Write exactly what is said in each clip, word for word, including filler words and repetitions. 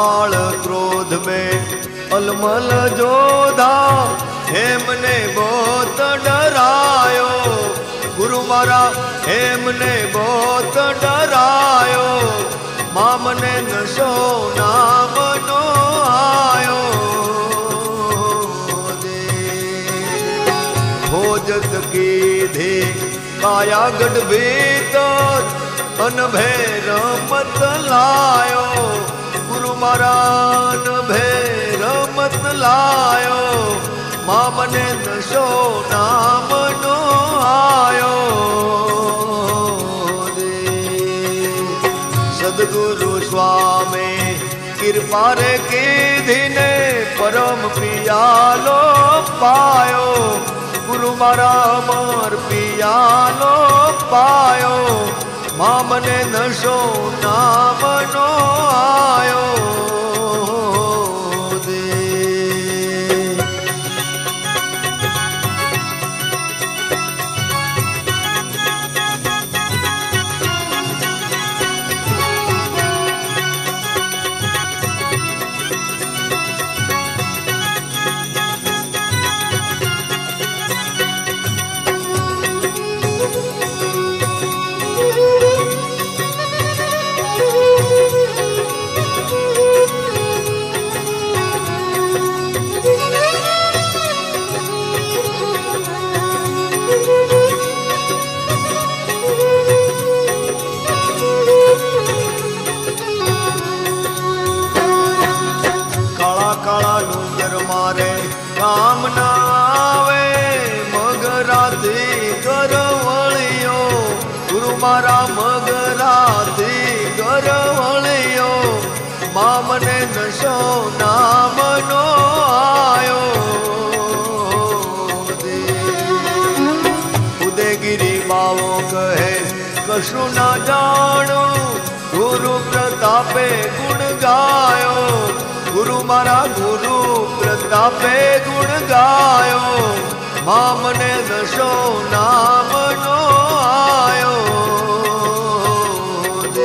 काल क्रोध में अलमल जोधा हेमने बहुत डरायो गुरु मारा हेमने बहुत डरायो मामने नशो नाम नो आयो दे भोजत की धे काया गढ़ भीतर अनभेर मत लायो गुरु मारा अनभेर मत लायो मामने नशो नाम नो आयो सदगुरु स्वामी कृपा रे कीधीने परम पियालो पायो गुरु मारा अमर पियालो पायो मामने नशो नाम नो आयो काम ना आवे मगराती करवलियो गुरु मारा मगराती करवलियो मामने नशो नाम नो आयो उदयगिरी बावो कहे कशु ना जानो गुरु प्रतापे गुण गायो गुरु मारा गुरु प्रतापे गुण गायो मामने नशो नाम नो आयो दे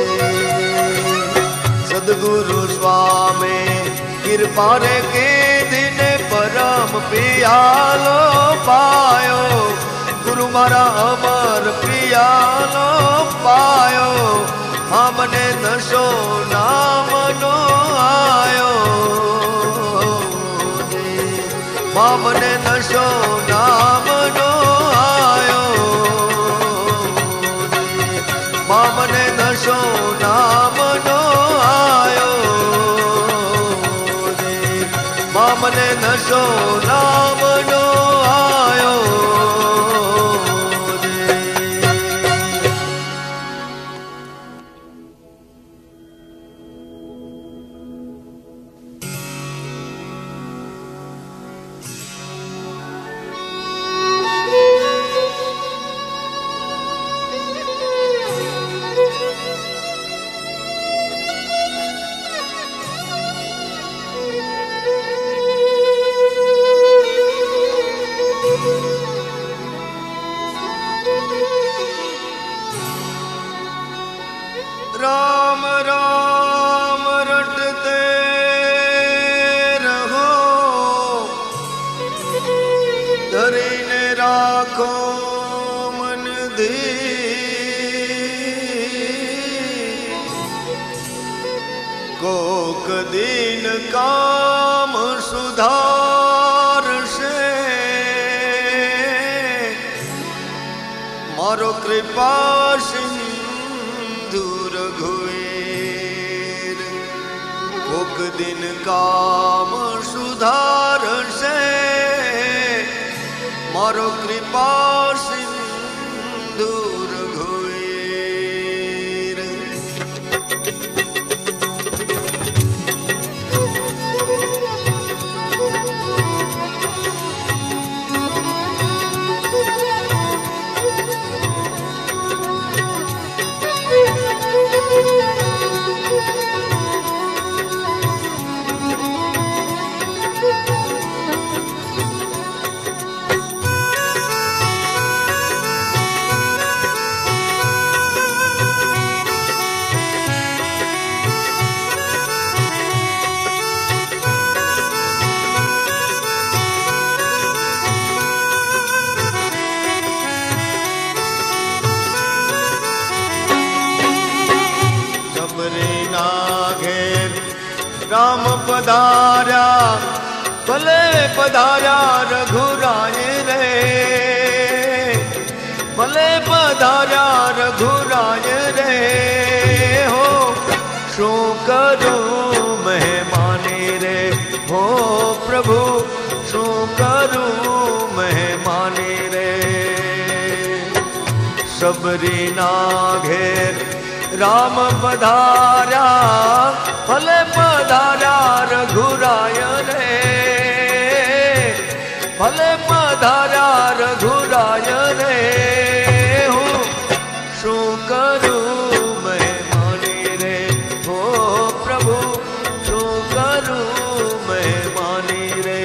सदगुरु स्वामी कृपा रे के दिन परम पियालो पायो गुरु मारा अमर पियालो पायो मामने नशो नाम नो आयो मामने नशो नाम नो आयो मामने नशो नाम नो आयो मामने नशो नाम नो आयो राम राम रटते रहो धरीने राखो मन धीर कोक दिन काम सुधार से मारो कृपा रघुवीर कोक दिन काम सुधार से मारो कृपा सिंधु रघुवीर राम पधार्या भले पधार्या रघुराय रे, भले पधार्या रघुराय रे हो। शू करूं मेहमानी रे हो प्रभु, शू करूं मेहमानी रे। सबरी ना घेर राम पधार्या भले पधार्या रघुराय रे, भले पधार्या रघुराय रे हो। शू करूं मेहमानी रे हो प्रभु, शू करूं मेहमानी रे।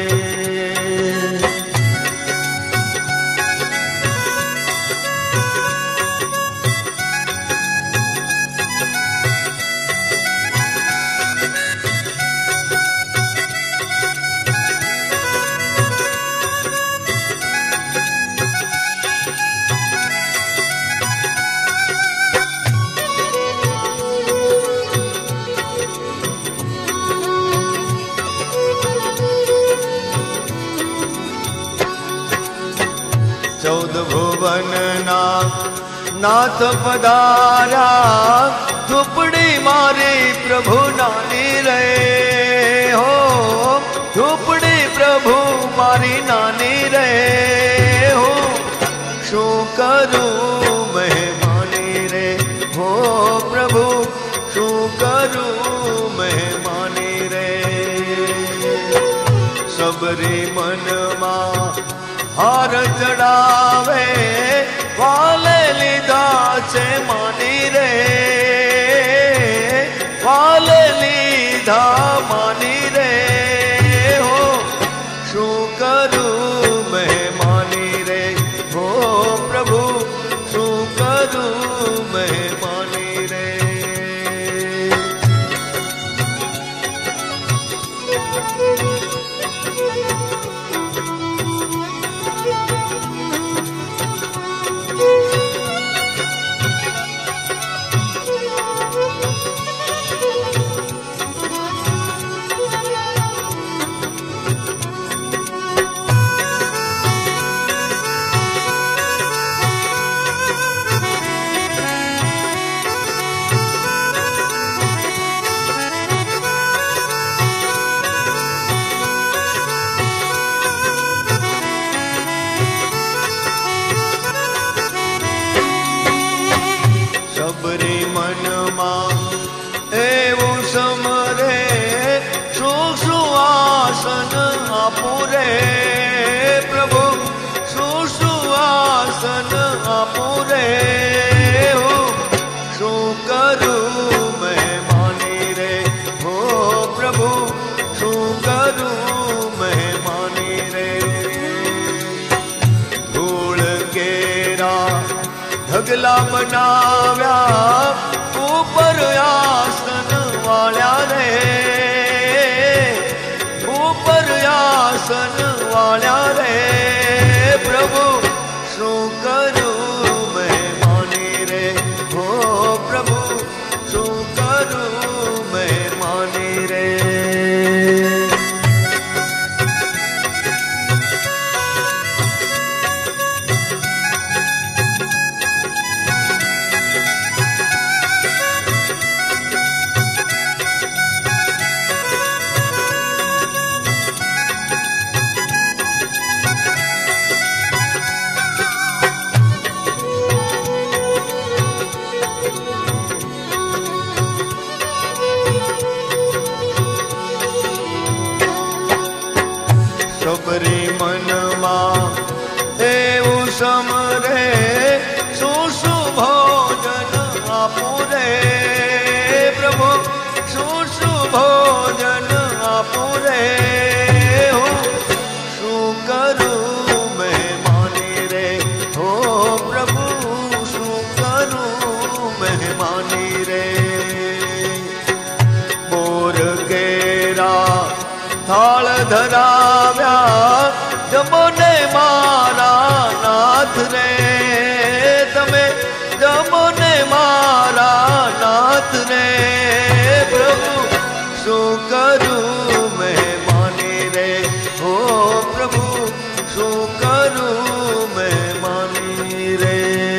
चौद भुवन ना नाथ पधार्या, झूपड़ी मारी प्रभु नानी रे हो। झूपड़ी प्रभु मारी नानी रे हो। शू करूं मेहमानी रे हो प्रभु, शू करूं मेहमानी रे। सबरी मन मा हार चढ़ावे वाले लीधा छे मानी रे, वाले लीधा मानी रे हो। शू करूं मेहमानी रे हो प्रभु, शू करूं मेहमानी रे। सबरी मन मां એવું સમરે, શું શું આસન આપું રે પ્રભુ, શું શું આસન આપું રે હો। શું કરું મહેમાની રે હો પ્રભુ, શું કરું મહેમાની રે। ધૂળ કેરા ઢગલા બનાવ્યા, ઉપર આસન વાળ્યા રે, ઉપર આસન વાળ્યા રે પ્રભુ। શું કરું મહેમાની રે હો પ્રભુ, શું કરું મહેમાની રે। सबरी मनवा એવું સમરે, શું શું ભોજન આપું રે પ્રભુ, શું શું ભોજન આપું રે હો। શું કરું મહેમાની રે હો પ્રભુ, શું કરું મહેમાની રે। બોર કેરા થાળ ધરાવ્યા, જમો ને મારા નાથ રે તમે, જમો ને મારા નાથ રે પ્રભુ। शू करूं मेहमानी रे हो प्रभु शू करूं मेहमानी रे।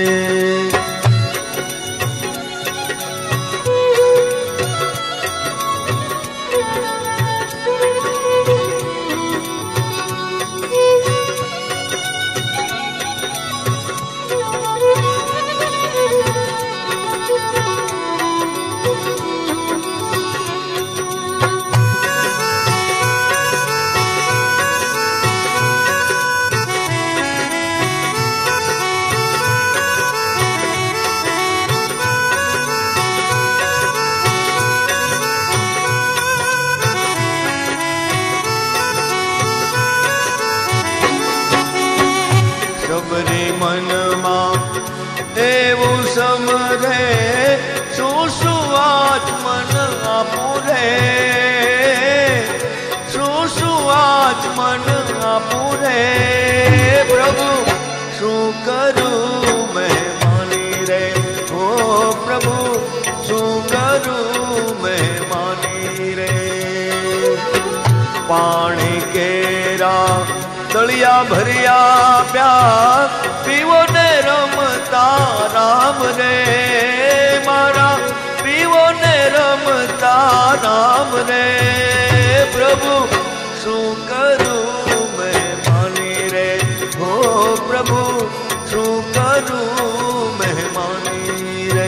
सबरी मनमा એવું સમરે શું શું આત્મન આપું રે શું શું આત્મન આપું રે પ્રભુ શું કરું મહેમાની રે હો પ્રભુ શું કરું મહેમાની રે। પાણી કેરા તળિયા ભર્યા પ્યા પીવો ને રમતા રામ રે મારા પીવો ને રમતા રામ રે પ્રભુ શું કરું મહેમાની રે હો પ્રભુ શું કરું મહેમાની રે।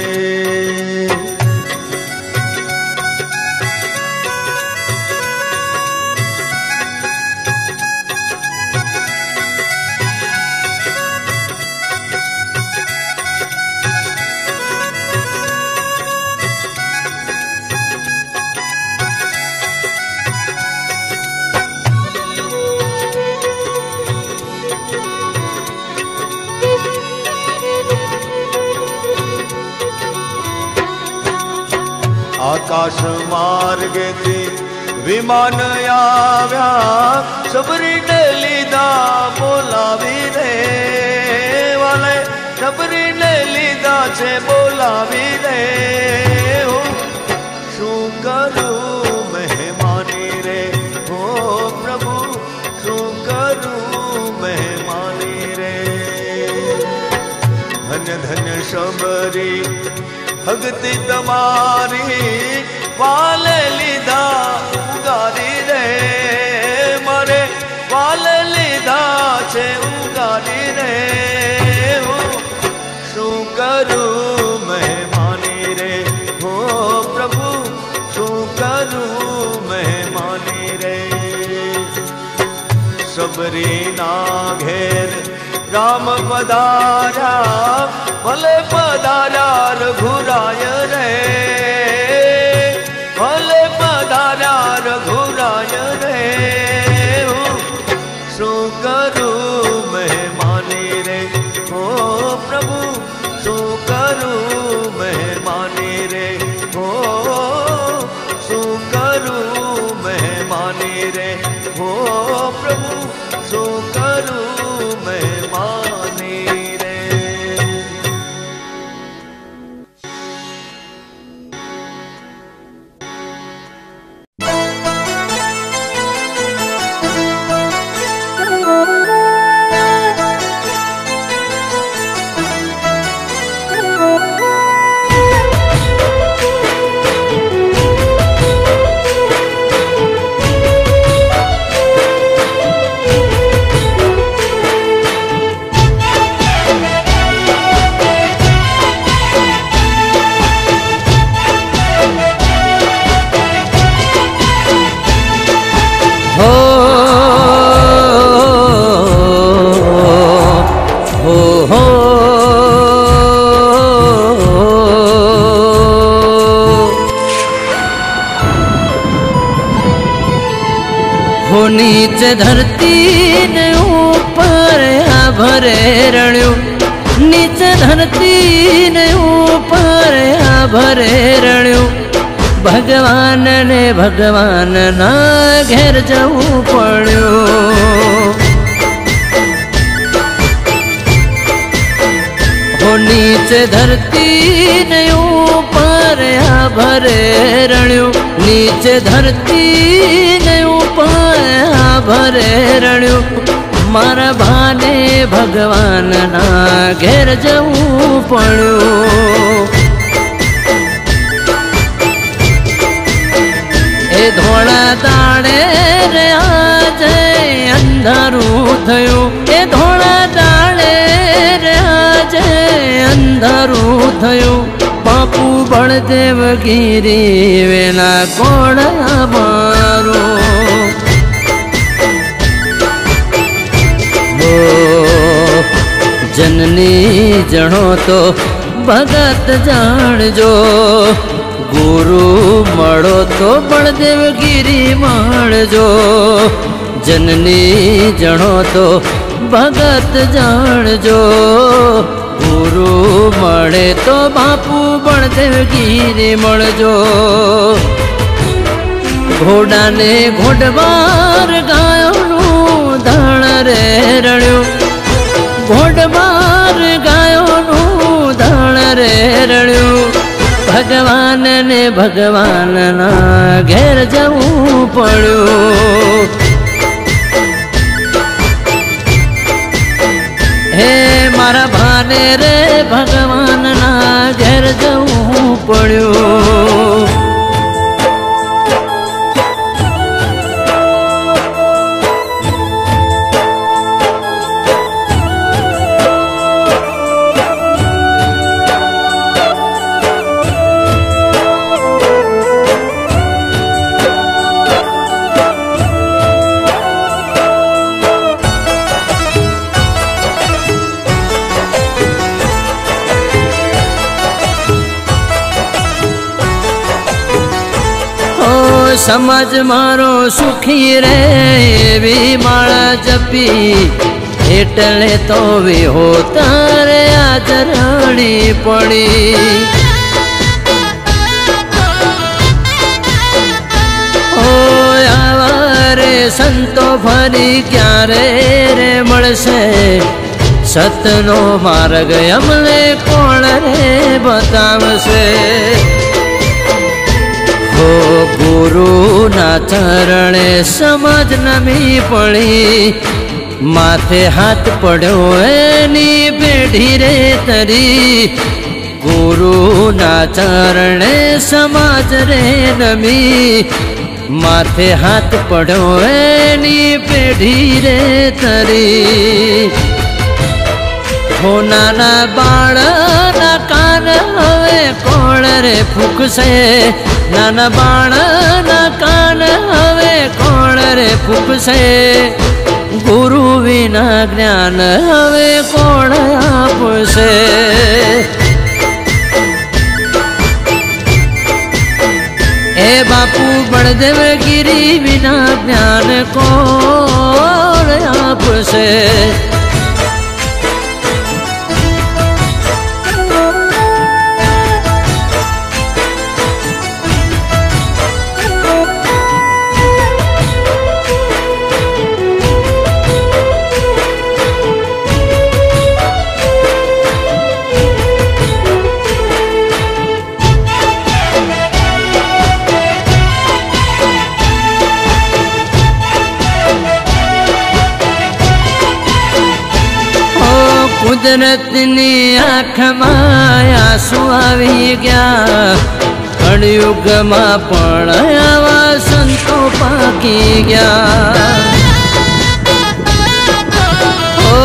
आकाश मार्गे थी विमान आव्या सबरी ने लीधा बोलावी रे वाले सबरी ने लीधा छे बोलावी रे हो शू करूं मेहमानी रे हो प्रभु शू करूं मेहमानी रे। धन्य धन्य सबरी भक्ति तमारी वाले लीधा उगारी रे मारे वाले लीधा छे उगारी रे हो શું કરું મહેમાની રે હો પ્રભુ શું કરું મહેમાની રે। सबरी ना घेर राम पधार्या भले पधार्या रघुराय रे भले पधार्या रघुराय रे શું કરું મહેમાની રે હો પ્રભુ શું કરું મહેમાની રે હો શું કરું મહેમાની રે હો પ્રભુ શું કરું મહેમાની રે। नीचे धरती ने ऊपर आ भरे रण्यू नीचे धरती ने ऊपर आ भरे रण्यू भगवान ने भगवान ना घेर जवू पड्यू। हो नीचे धरती ने ऊपर आ भरे रण्यू नीचे धरती ने ऊपर भरे रण्यू मारा भाने भगवान ना घेर जवू पड़ू ए धोड़ा दाड़े रे आज अंधारू थयो ए धोड़ा दाड़े रे आज अंधारू थयो बापू बलदेव गिरी वेला कोड़ा मारो जननी जणो तो भगत जाणजो गुरु मळो तो बलदेव गिरी माणजो जननी जणो तो भगत जाणजो गुरु मळे तो बापू बलदेव गिरी मळजो घोड़ा ने घोड़बार गायोनु धाण रे रण्यो घोड़बार गायोनु धाण रे रण्यो भगवान ने भगवान ना घेर जवू पड़ू हे मारा भाने रे भगवान ना घेर जवू पड़ू समझ मारो सुखी रे भी माला जपी एटले तो भी होता रे आज रानी पड़ी ओ आवारे संतो फरी क्यारे रे मळसे सतनो मार्ग अमले कोण रे बतावसे हो गुरु ना चरणे समझ नमी पड़ी माथे हाथ पड़ो एनी पेढ़ी रे तरी गुरु ना चरणे समझ रे नमी माथे हाथ पड़ो एनी पेढ़ी रे तरी हो नाना बाळ ना कान हवे कोण रे फूकसे नाना बाण ना कान हवे कोण रे फूकसे गुरु विना ज्ञान हवे कोण आपसे ए बापू बलदेव गिरी विना ज्ञान कोण आपसे कुदरतनी आँख माया सुआवी गया कलयुग में पण आवा संतो पाकी गया ओ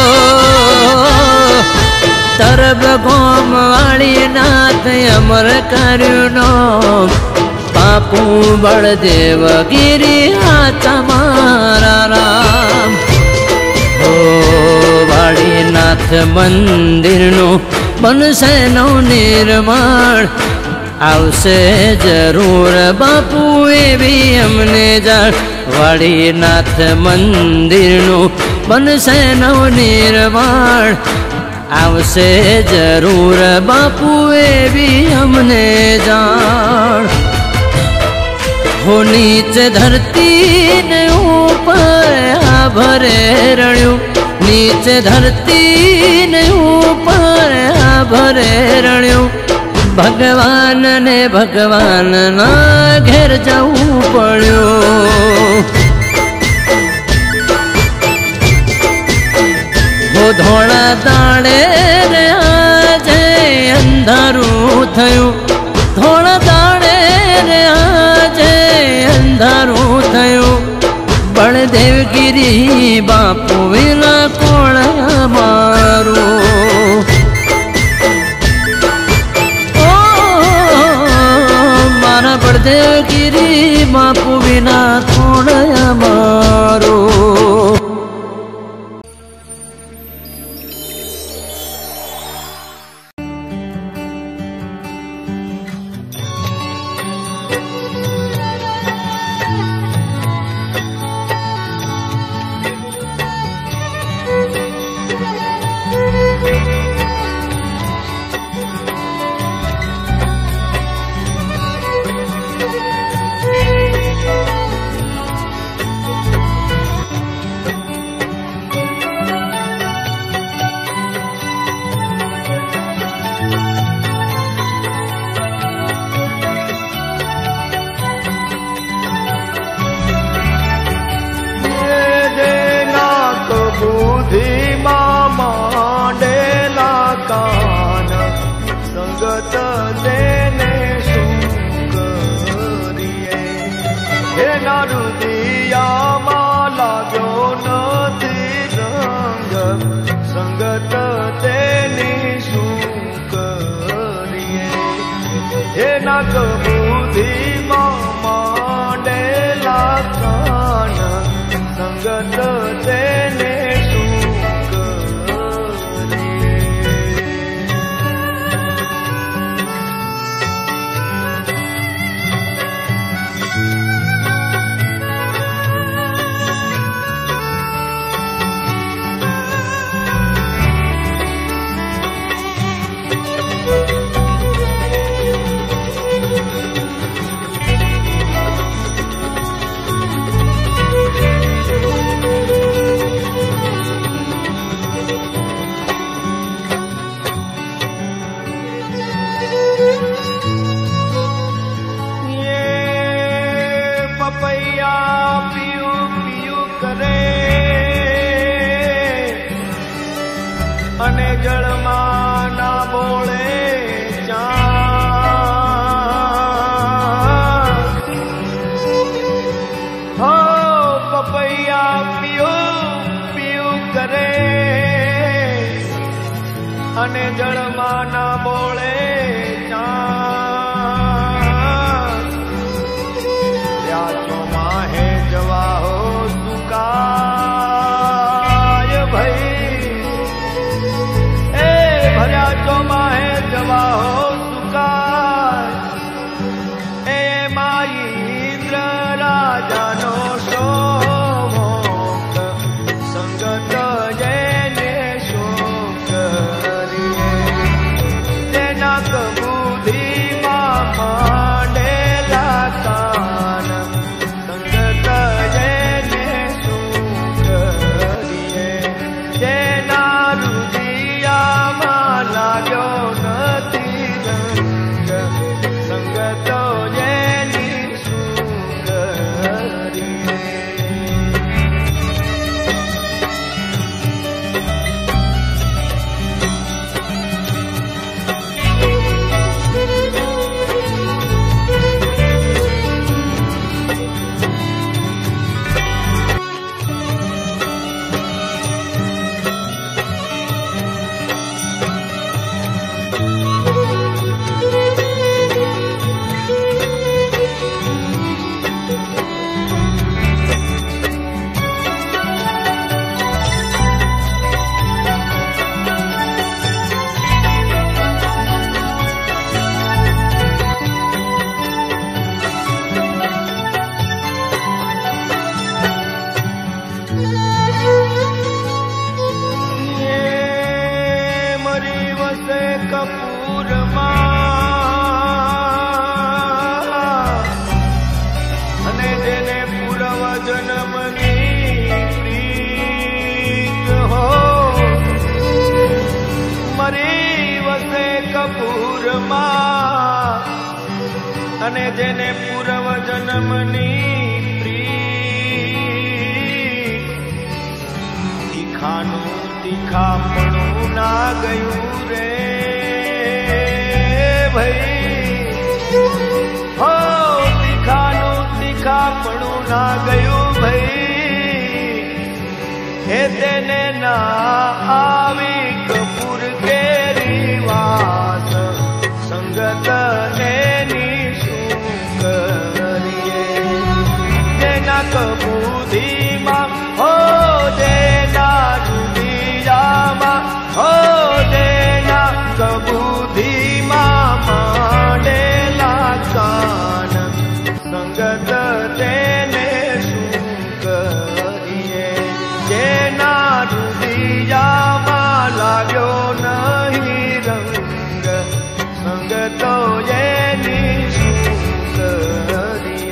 तरब गोम वाली नाथ अमर कर्यु नाम बापू बलदेव गिरी हाथ मारा राम ओ वालीनाथ मंदिर नो बनसे नो निर्माण आवशे जरूर बापू एवी अमने जाण वालीनाथ मंदिर नो बनसे नो निर्माण आवशे जरूर बापू एवी अमने जाण हो नीचे धरती ने ऊपर आ भरे रण्यू नीचे धरती ने ऊपर आ भरे रण्यू ભગવાન ને ભગવાન ના ઘેર જવું પડ્યું. વો ધોળા દાડે રે આજે અંધારું થયું, ધોળા દાડે રે આજે અંધારું થયું. બળદેવગીરી બાપુ વિના કોણ મારું. મારા બળદેવગીરી બાપુ વિના કોણ મારું. જય અને જેને પૂર્વ જન્મની પ્રીત તીખાનું તીખાપણું ના ગયું રે ભાઈ, હો તીખાનું તીખાપણું ના ગયું ભાઈ, હે તેને ના આવી કપૂર કેરી વાત સંગત એની શું કરીએ, તેના કબૂધીમાં હો તેના દુનિયામાં હો તેના કબૂધીમાં માંડેલા કાન સંગત તેને શું કરીએ, જેના દુનિયામાં લાગ્યો નહીં રંગ સંગતો એની શું કરીએ.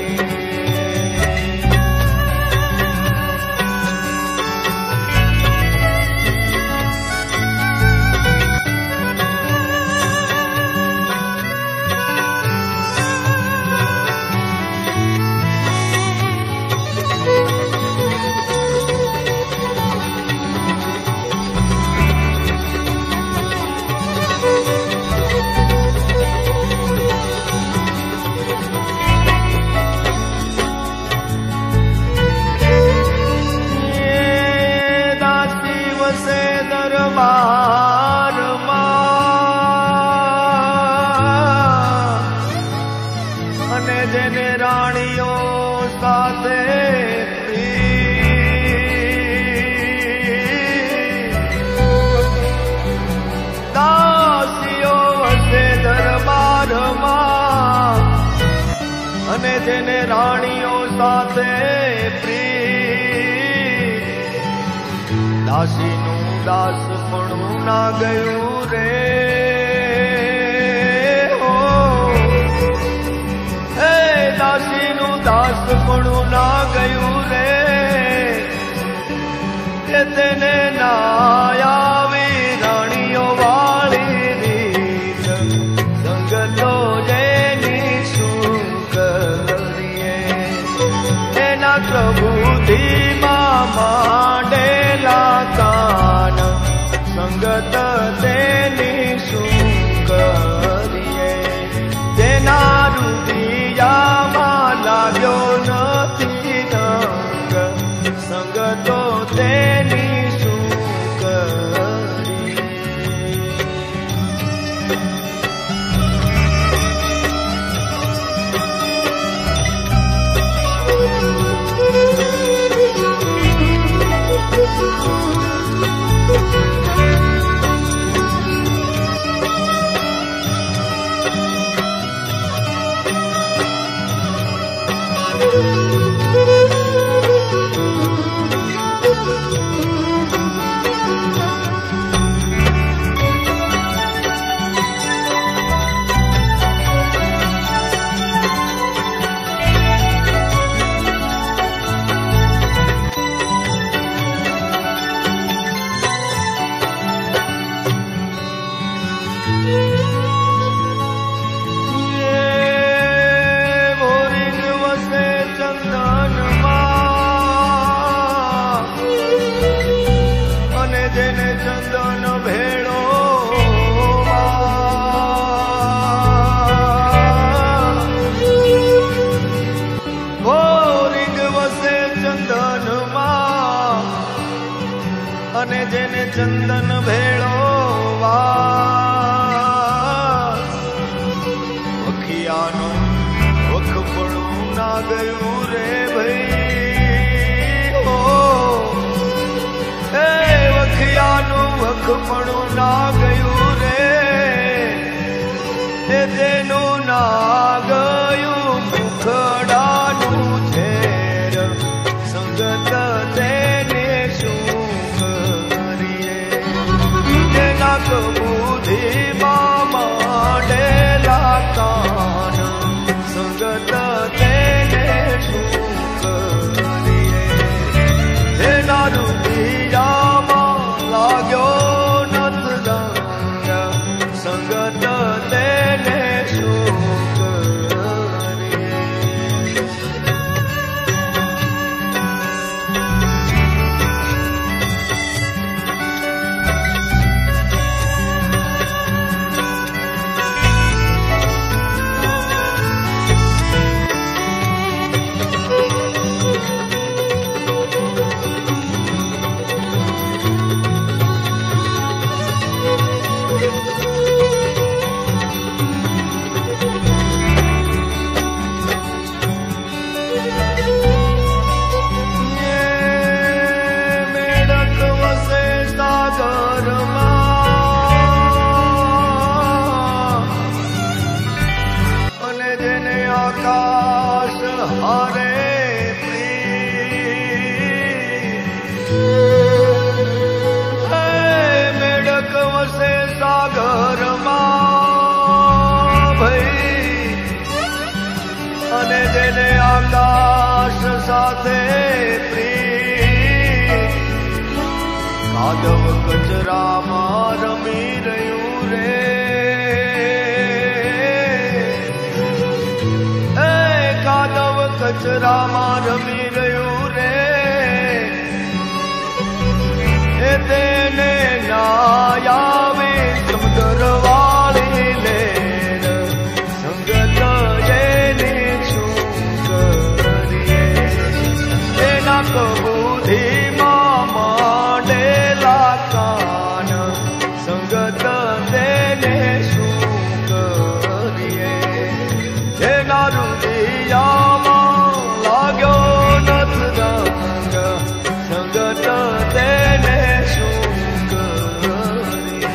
અને જેને રાણીઓ સાથે દાસીઓ વસે દરબારમાં, અને જેને રાણીઓ સાથે પ્રીત દાસીનું દાસ પણ ના ગયું રે, દાસીનું દાસ પણ ના ગયું રે, કે તેને ના આવી રાણીઓ વાળી રીત સંગતો જેની શું કરીએ, એના પ્રભુધિમાં માંડેલા કાન સંગત તેની શું કરીએ, તેના રૂપિયામાં લાગ્યો નથી રંગ સંગતો તેની શું કરીએ. અને જેને ચંદન ભેળો વાસ, વખિયાનો વખપણું ના ગયું રે ભાઈ, હો એ વખિયાનું વખપણું ના ગયું રે, એ તેનું ના ગયું મુખડાનું ઝેર સંગત તેને શું કબૂધીમાં માંડેલા કાન સંગત તેને શું કરીએ, એના રૂપિયામાં લાગ્યો નથ રંગ સંગત તેને શું કરીએ. પ્રીત કાદવ કચરામાં રમી રહ્યું રે એ કાદવ કચરામાં રમી રહ્યું રે એ તેને ના આવે સમુદ્ર વાળી લે સંગત જેને શું કરીએ એના કબૂધીમાં માંડેલા કાન સંગત તેને શું કરીએ એના રુદિયામાં લાગ્યો નથ રંગ સંગત તેને શું કરીએ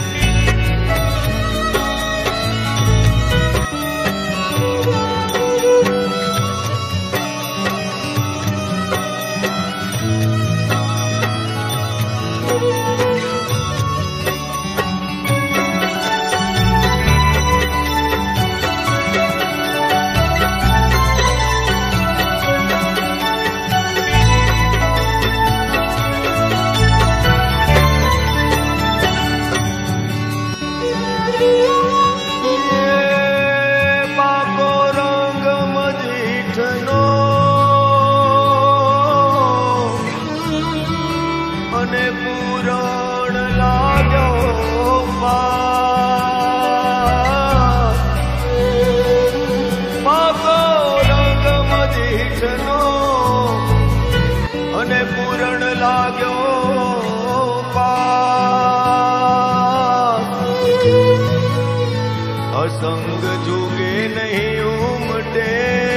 સંગ જુગે નહીં ઉમટે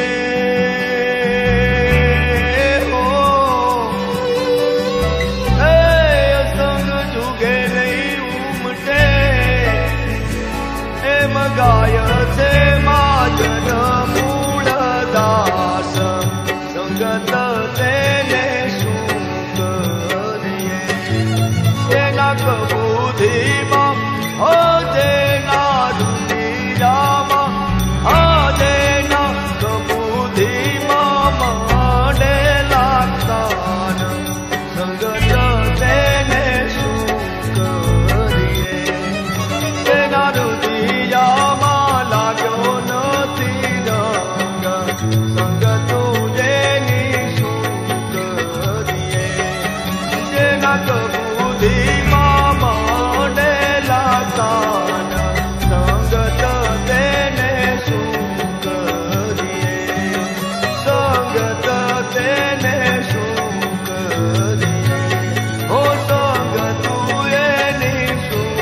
હો એ સંગ જુગે નહીં ઉમટે એમ ગાય છે માજન મૂળ દાસ સંગત તેને શું કરીએ તેના કબૂધીમાં હો તેના રામા આદેના કબૂધીમાં માંડેલા કાન સંગત તેને શું કરીએ તેના રુદિયામાં લાગ્યો નથી રંગ સંગત જેની શું કરીએ તેના કબૂધીમાં માંડેલા કાન તેને શું કરીએ સંગત તેને શું કરીએ હો સંગત એની શું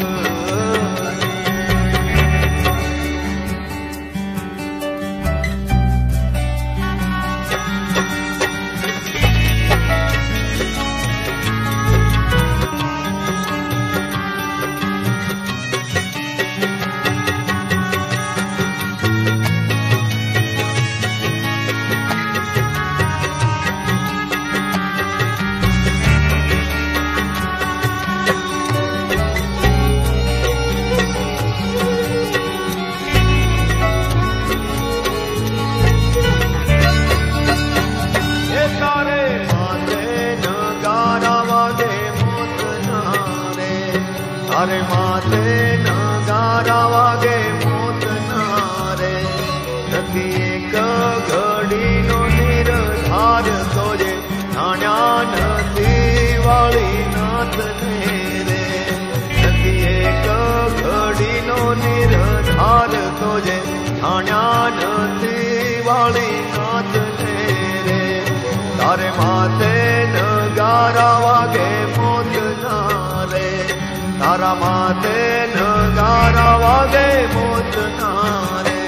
તારે માથે નગારા વાગે મોતના રે નથી એક ઘડીનો નિર્ધાર તો જે નાન્યા નથી વાળી નાથને રે નથી એક ઘડીનો નિર્ધાર તો જે નાન્યા નથી વાળી નાથને રે તારે માથે નગારા વાગે મોતના રે તારા માથે નગારા વાગે મોતના રે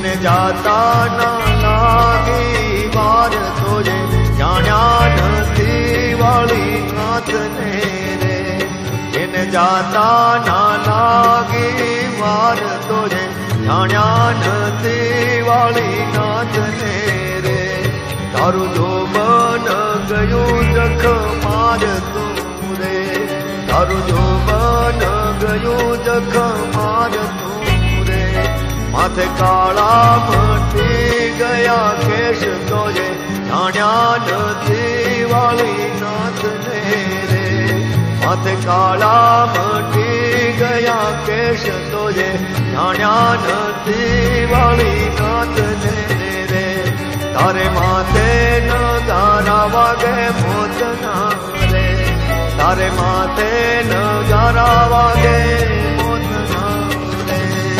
એને જાતા ના લાગી વાર તોજે જાણ્યા નથી વાળી નાથને રે એને જાતા ના લાગી વાર તોજે જાણ્યા નથી વાળી નાથને રે તારું જોબન ગયું જખ મારતું રે તારું જોબન ગયું જખ મારતું રે માથે કાળા મટી ગયા કેશ તોજે જાણ્યા નથી વાળી નાથને રે માથે કાળા મટી ગયા કેશ તોજે જાણ્યા નથી વાળી નાથને રે તારે માથે ન ગારા વાગે મોતના રે તારે માથે ન ગારા વાગે મોતના રે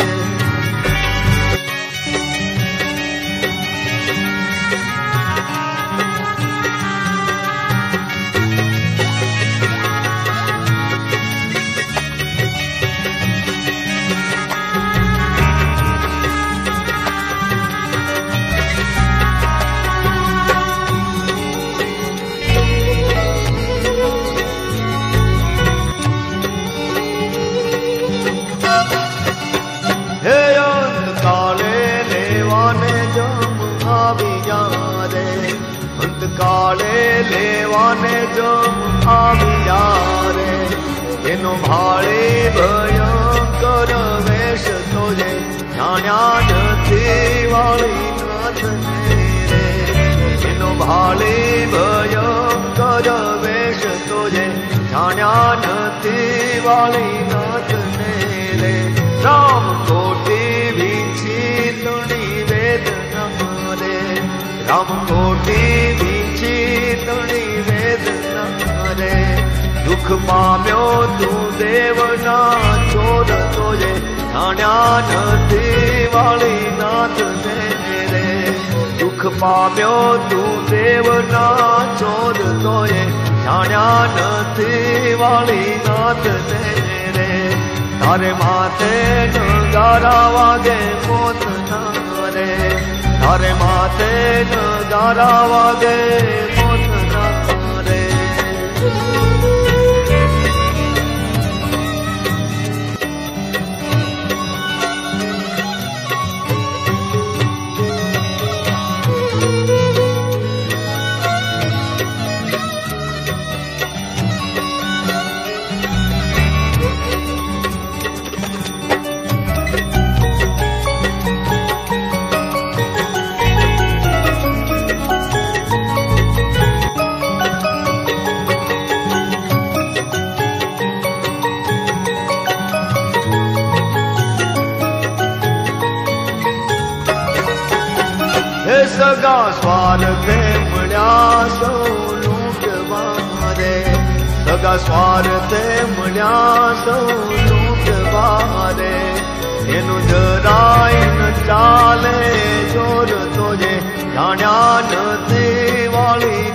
કાળે લેવાને જમ આવ્યા રે એનો ભાળે ભયંકર વેશ તોજે જાણ્યા નથી વાળી નાથને રે એનો ભાળે ભયંકર વેશ તોજે જાણ્યા નથી વાળી નાથને રે રામ કોટી વીછી તણી વેદના રે રામ કોટી તણી વેદના રે દુઃખ પામ્યો તું દેવના ચોર તોજે જાણ્યા નથી વાળી નાથને રે દુઃખ પામ્યો તું દેવના ચોર તોજે જાણ્યા નથી વાળી નાથને રે તારે માથે ન ગારા વાગે મોત ના રે તારે માથે ન ગારા વાગે મોત ના રે સગા સ્વાર્થે મળ્યા સૌ લૂંટવા રે સગા સ્વાર્થે મળ્યા સૌ લૂંટવા રે એનું જરાય ન ચાલે જોર તોજે જાણ્યા નથી વાળી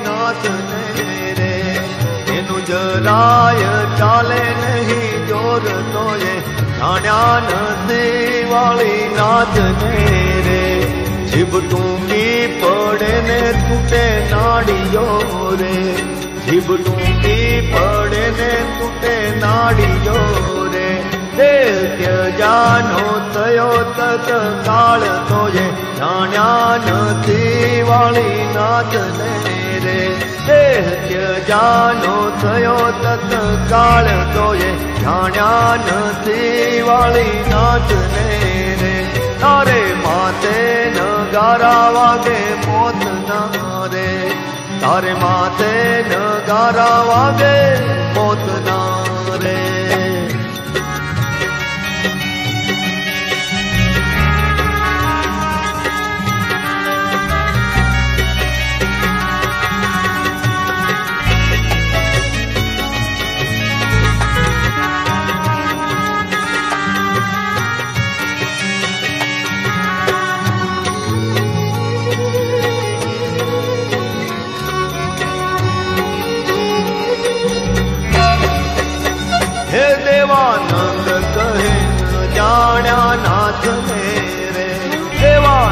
નાથને રે એનું જરાય ચાલે નહીં જોર તોજે જાણ્યા નથી વાળી નાથને રે જીભ ટૂંકી પડે ને તૂટે નાડીઓ રે જીભ ટૂંકી પડે ને તૂટે નાડીઓ રે દેહ ત્યજાનો થયો તત્કાળ તોજે જાણ્યા નથી વાળી નાથને રે દેહ ત્યજાનો થયો તત્કાળ તોજે જાણ્યા નથી વાળી નાથને રે તારે માથે ન ગારા વાગે મોત ના રે તારે માથે ન ગારા વાગે મોત ના રે દેવાનંદ કહે જાણ્યા નાથ ને રે દેવા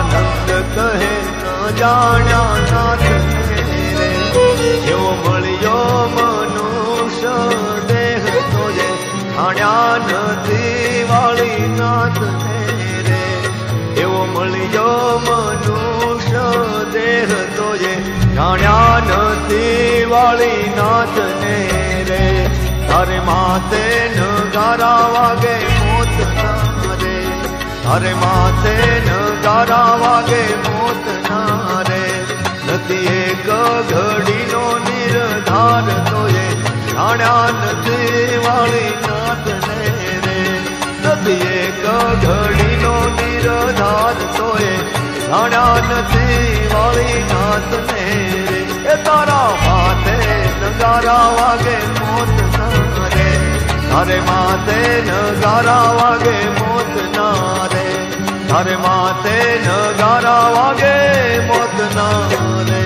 જાણ્યા નાથ રે એવો મળ્યો મનુષ્ય દેહ તો જે જાણ્યા નથી વાળી નાથ રે એવો મળ્યો મનુષ્ય દેહ તો જે જાણ્યા નથી વાળી નાથ ને રે તારે માથે નગારા વાગે મોત ના રે તારે માથે નગારા વાગે મોત ના રે નથી એક ઘડીનો નિર્ધાર તો એ જાણ્યા નથી વાળી નાથ ને રે નથી એક ઘડીનો નિર્ધાર તો એ જાણ્યા નથી વાળી નાથ ને રે એ તારા માથે નગારા વાગે મોત ના રે તારે માથે નગારા વાગે મોત ના રે તારે માથે નગારા વાગે મોત ના રે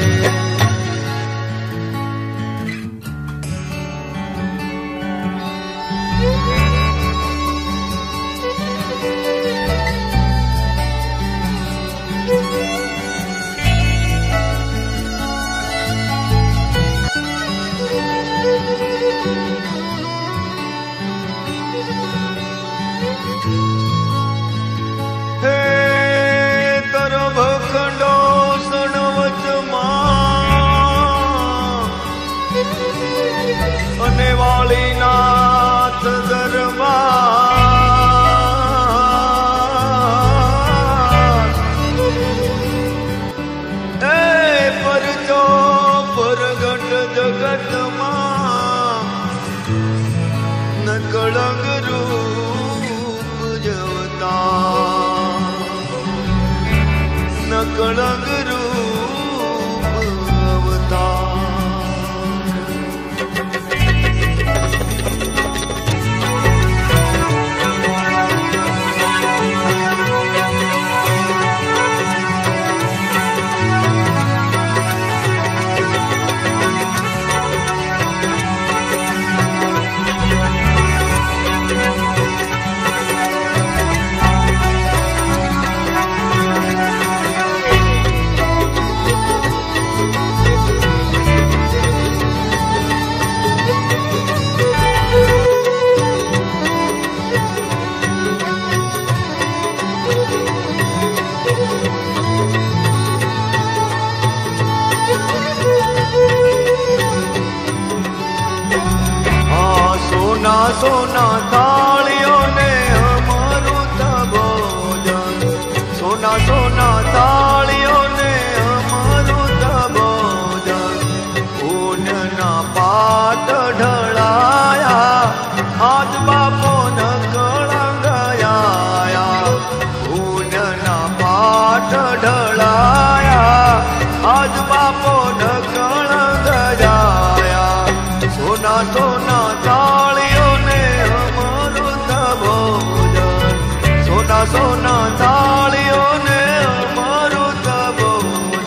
વાલીનાથ દરબાર એ પરજો પરગટ જગતમાં નકળંગ રૂપ જવતા નકળંગ રૂપ અવતાર સોના સોના થાળીઓ ને અમારું ભોજન સોના સોના થાળીઓ ને અમારું ભોજન ઊનના પાટ ઢળાયા આજ બાપો ન કળંગાયા ઊનના પાટ ઢળાયા આજ બાપો ન કળંગાયા સોના સોના થાળીઓ ને અમારું ભોજન સોના સોના થાળીઓ ને અમારું ભોજન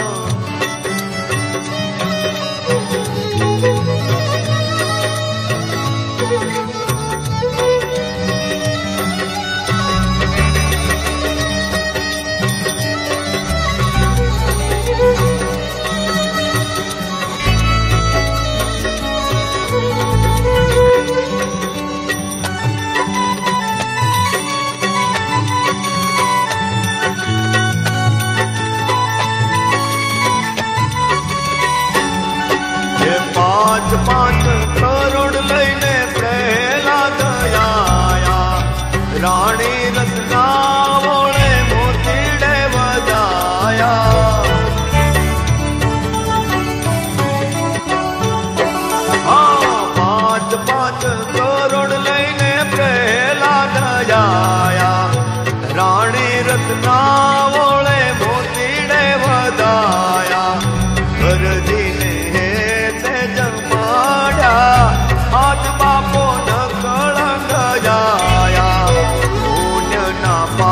પાંચ પાંચ કરોડ લઈને પ્રહલાદ આયા રાણી રત્ના વોળે મોતીડે વધાયા હા પાંચ પાંચ કરોડ લઈને પ્રહલાદ આયા રાણી રત્ના વોળે મોતીડે વધાયા ગરજીને હાથ બાપો ન કળંગાયા પુણ્યના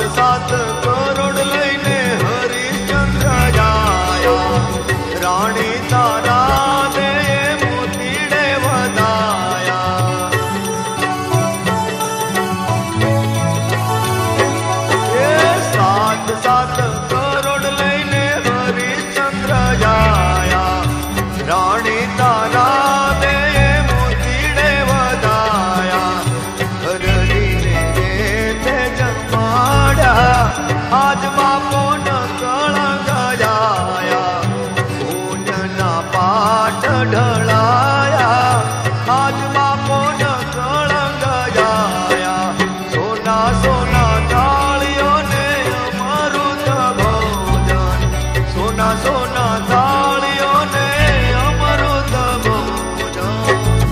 सात करोड़ लईने हरिश्चंद्र जाया राणी तारा दे मोतीड़े वधाया ये सात सात करोड़ लईने हरिश्चंद्र जाया राणी तारा दे मोतीड़े वधाया आज बापो न कलंक जाया पुण्य ना पाठ ढलाया आज बापो न कलंक जाया सोना सोना थालियों ने अमृत भोजन सोना सोना थालियों ने अमृत भोजन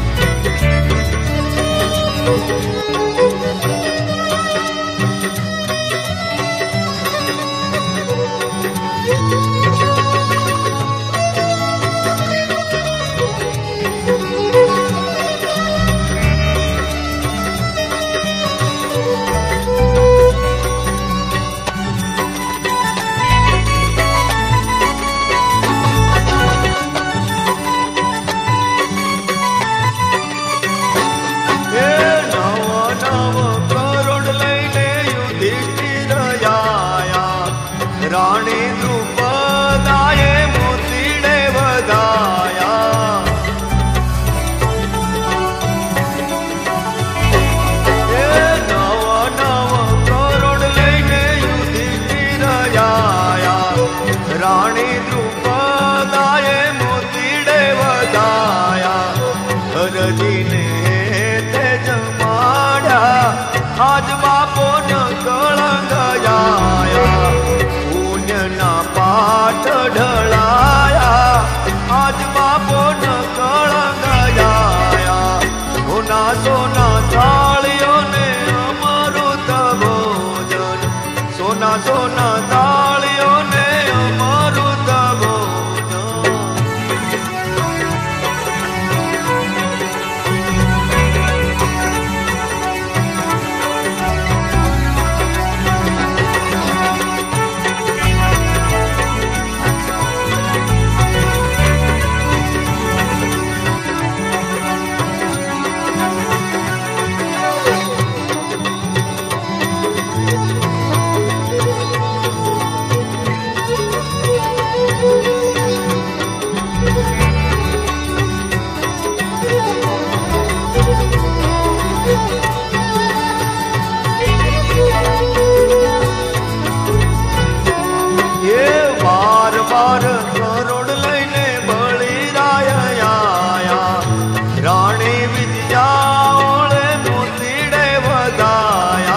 राणी द्रुपदाये मोतीड़े वधाया नव नव करोड़ लईने युधिष्ठिर जाया राणी द्रुपदाये मोतीड़े वधाया हरजी ने ते जमाड्या आज बापो न कलंक जाया ना पाठ ढलाया आज बापो न कलंक जाया सोना सोना थालियों ने अमृत भोजन सोना सोना थालियों ने अमृत भोजन बार करोड़ लईने बळीराय आया राणी विद्या ओळे मोतीड़े वधाया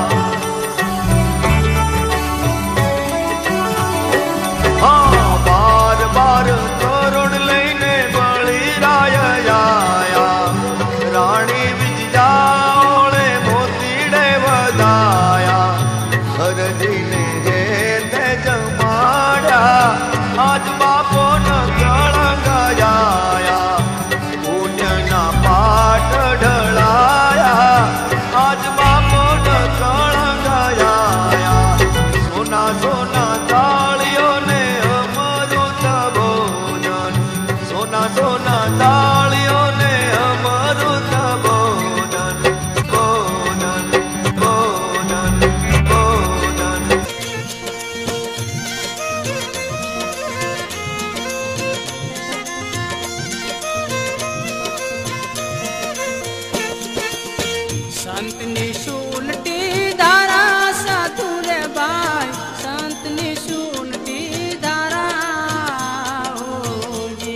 हाँ बार बार करोड़ लईने बळीराय आया राणी विद्या ओळे मोतीड़े वधाया हरजी ने ते जमाड्या आज बापो न कलंक जाया पुण्य ना पाठ ढलाया आज बापो न कलंक जाया सोना सोना थालियों ने अमृत भोजन सोना सोना थालियों ने अमृत भोजन भोजन भोजन भोजन संत निशुलटी धारा साधु रे भाई संत निशुलटी धारा हो जी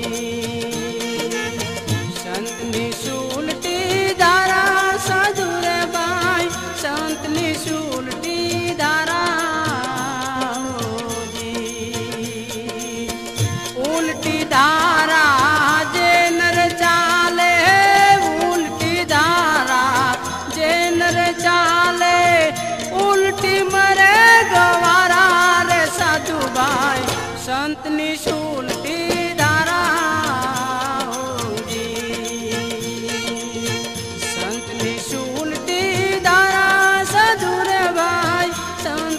संत निशुलटी धारा साधु रे भाई संत निशुलटी धारा हो जी उल्टी धारा जे नर चाले उल्टी धारा जे नर चाले उल्टी मरे गवारा रे साधु भाई संत निशुलटी धारा हो जी संत निशुलटी धारा साधु रे भाई संत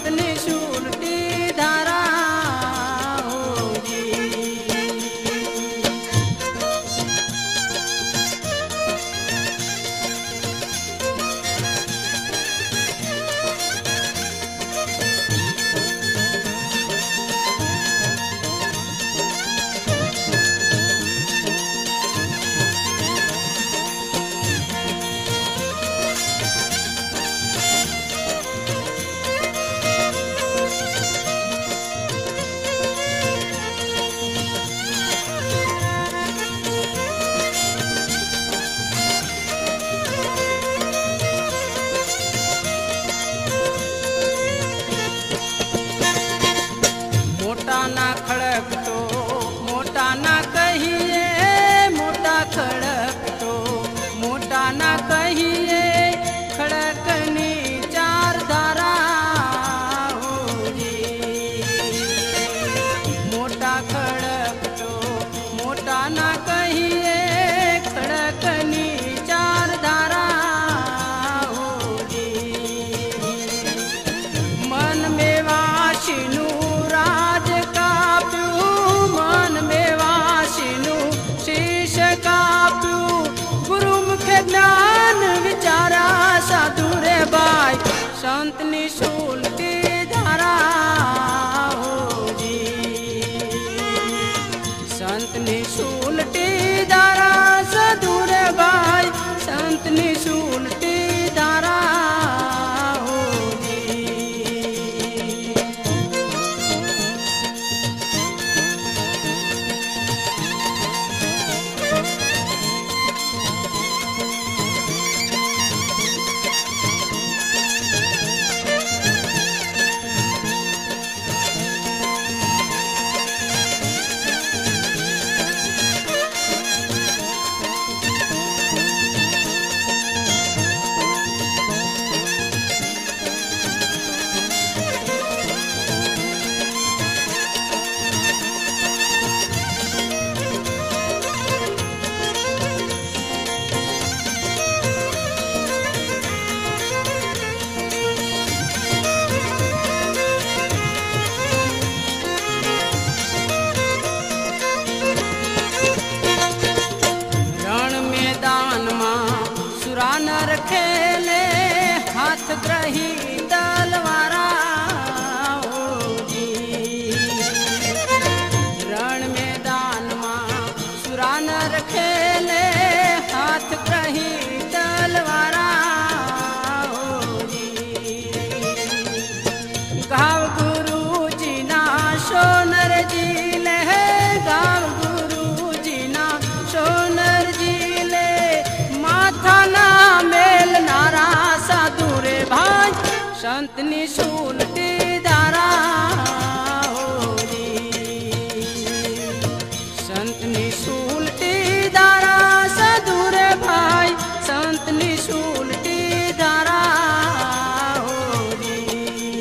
संत निशुल्की धारा हो जी, संत निशुल्की धारा सदूर भाई, संत निशुल्की धारा हो जी। नर खेले हाथ ग्रही तलवारा हो जी, रण मैदान मां सुरा नर खेले हाथ ग्रही तलवारा हो जी। गाव गुरु जी ना सोनर जी ले, गाव गुरु जी ना सोनर जी ले, माथा ना मेल नारा साधुरे भाई, संत निशुल्की धारा हो जी, संत निशुल्की धारा साधुरे भाई, संत निशुल्की धारा हो जी।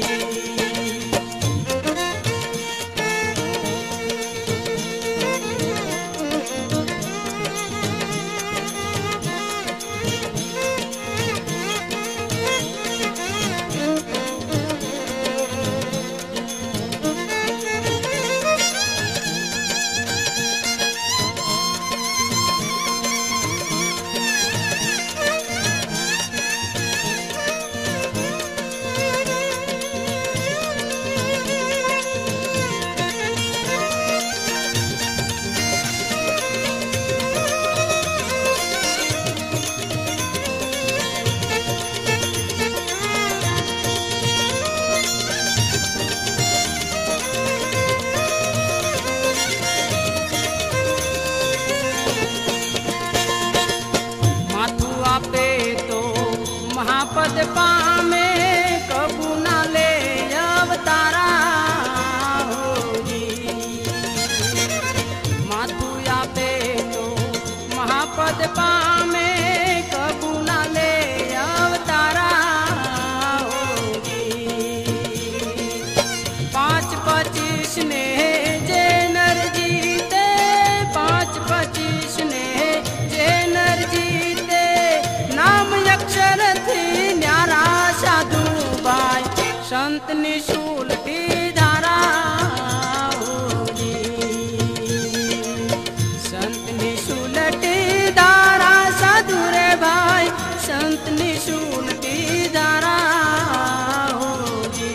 महापद पामे कबू ना ले अवतारा हो जी, माथु आपे तो महापद पामे कबू ना ले अवतारा हो जी। पाँच पच्चीस ने जे नर जीते, पाँच पच्चीस ने जे नर जीते, नाम अक्षर थी न्यारा साधु भाई, संत निशुल्की धारा हो जी, संत निशुल्की धारा साधु रे भाई, संत निशुल्की धारा हो जी।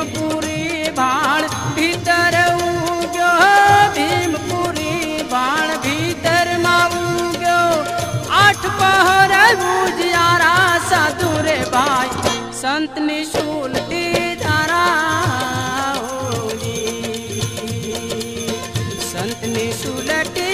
ભીમપુરી ભાણ ભીતર ઉગ્યો ભીમપુરી ભાણ ભીતર માં ઉગ્યો આઠ પહર ઉજિયારા સાધુ રે ભાઈ સંત નિશુલતી ધારા હોજી સંત નિશુલતી